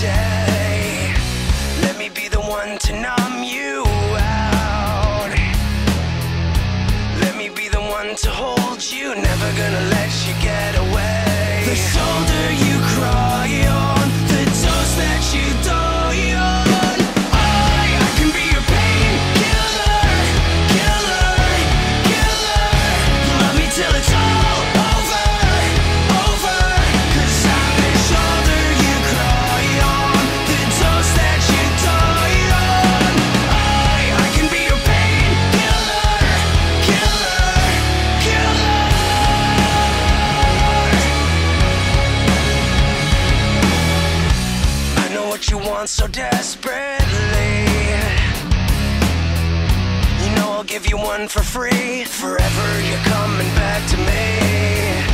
day. Let me be the one to numb you out. Let me be the one to hold you, never gonna let you get away. The shoulder you cry on, the toast that you die on. I can be your painkiller, killer, killer. Love me till it's all over, over. 'Cause I'm the shoulder you cry on, the toast that you die on. I can be your painkiller, killer, killer. I know what you want so desperately. You know I'll give you one for free. Forever you're coming back to me.